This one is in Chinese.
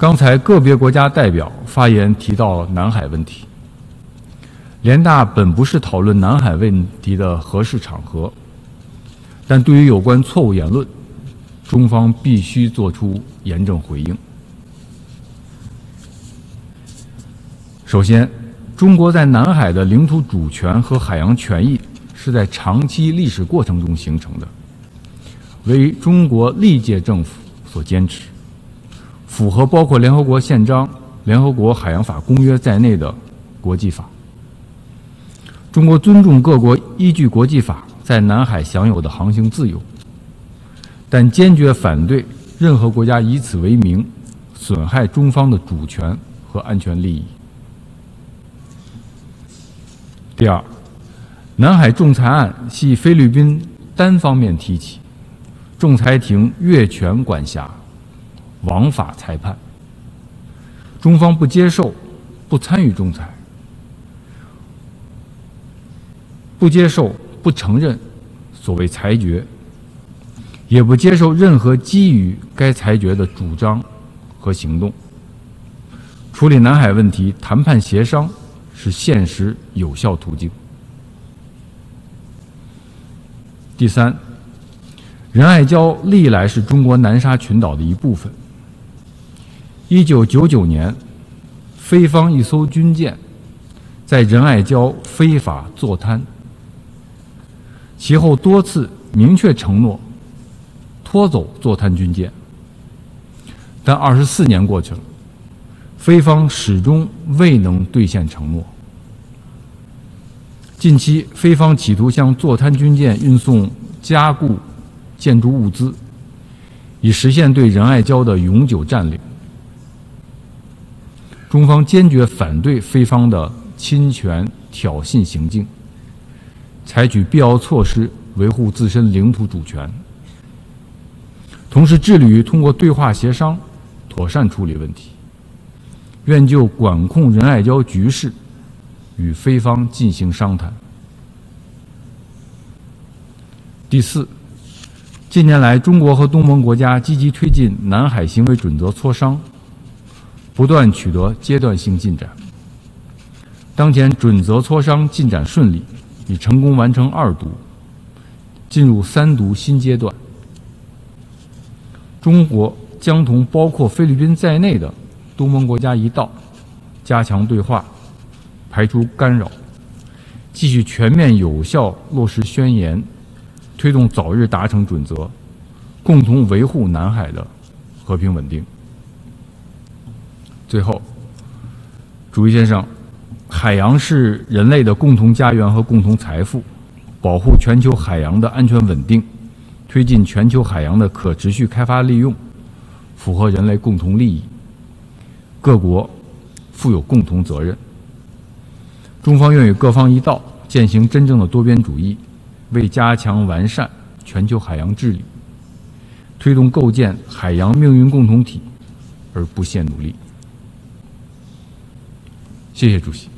刚才个别国家代表发言提到南海问题，联大本不是讨论南海问题的合适场合，但对于有关错误言论，中方必须作出严正回应。首先，中国在南海的领土主权和海洋权益是在长期历史过程中形成的，为中国历届政府所坚持，符合包括联合国宪章、联合国海洋法公约在内的国际法。中国尊重各国依据国际法在南海享有的航行自由，但坚决反对任何国家以此为名损害中方的主权和安全利益。第二，南海仲裁案系菲律宾单方面提起，仲裁庭越权管辖，枉法裁判。中方不接受、不参与仲裁，不接受、不承认所谓裁决，也不接受任何基于该裁决的主张和行动。处理南海问题，谈判协商是现实有效途径。第三，仁爱礁历来是中国南沙群岛的一部分。1999年，菲方一艘军舰在仁爱礁非法坐滩，其后多次明确承诺拖走坐滩军舰，但24年过去了，菲方始终未能兑现承诺。近期，菲方企图向坐滩军舰运送加固建筑物资，以实现对仁爱礁的永久占领。中方坚决反对菲方的侵权挑衅行径，采取必要措施维护自身领土主权，同时致力于通过对话协商妥善处理问题，愿就管控仁爱礁局势与菲方进行商谈。第四，近年来，中国和东盟国家积极推进南海行为准则磋商，不断取得阶段性进展。当前准则磋商进展顺利，已成功完成2读，进入3读新阶段。中国将同包括菲律宾在内的东盟国家一道，加强对话，排除干扰，继续全面有效落实宣言，推动早日达成准则，共同维护南海的和平稳定。最后，主席先生，海洋是人类的共同家园和共同财富，保护全球海洋的安全稳定，推进全球海洋的可持续开发利用，符合人类共同利益，各国负有共同责任。中方愿与各方一道，践行真正的多边主义，为加强完善全球海洋治理，推动构建海洋命运共同体而不懈努力。谢谢主席。